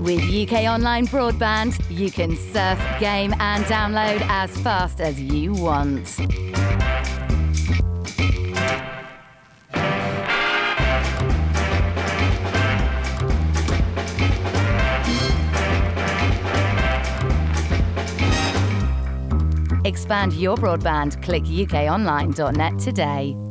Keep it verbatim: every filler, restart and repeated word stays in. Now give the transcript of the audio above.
With U K Online Broadband, you can surf, game and download as fast as you want. Expand your broadband. Click U K online dot net today.